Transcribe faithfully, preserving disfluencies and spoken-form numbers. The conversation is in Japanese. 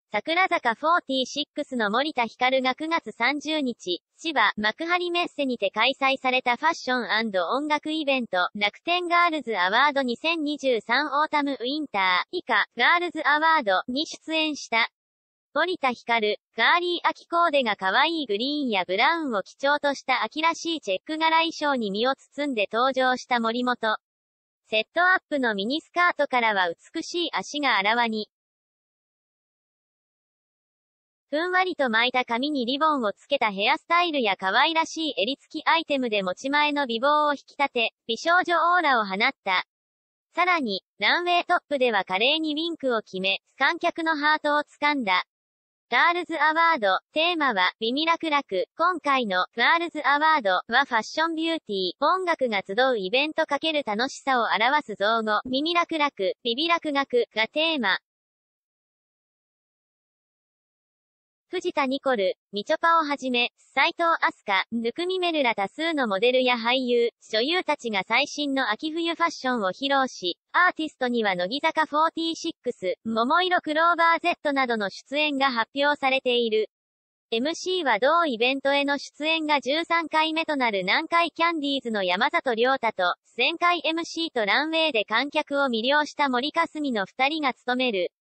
桜坂フォーティーシックスの森田ひかるがくがつさんじゅうにち、千葉、幕張メッセにて開催されたファッション&音楽イベント、楽天ガールズアワードにせんにじゅうさんオータムウィンター、以下、ガールズアワードに出演した。森田ひかる、ガーリー秋コーデが可愛いグリーンやブラウンを基調とした秋らしいチェック柄衣装に身を包んで登場した森本。セットアップのミニスカートからは美しい足があらわに。ふんわりと巻いた髪にリボンをつけたヘアスタイルや可愛らしい襟付きアイテムで持ち前の美貌を引き立て、美少女オーラを放った。さらに、ランウェイトップでは華麗にウィンクを決め、観客のハートを掴んだ。ガールズアワード、テーマは、美味楽々。今回の、ガールズアワードはファッションビューティー、音楽が集うイベント×楽しさを表す造語、美味楽々、美美楽々がテーマ。藤田ニコル、みちょぱをはじめ、斉藤飛鳥、温水メルら多数のモデルや俳優、女優たちが最新の秋冬ファッションを披露し、アーティストには乃木坂フォーティーシックス、桃色クローバー Z などの出演が発表されている。エムシー は同イベントへの出演がじゅうさんかいめとなる南海キャンディーズの山里亮太と、前回 エムシー とランウェイで観客を魅了した森香澄のふたりが務める。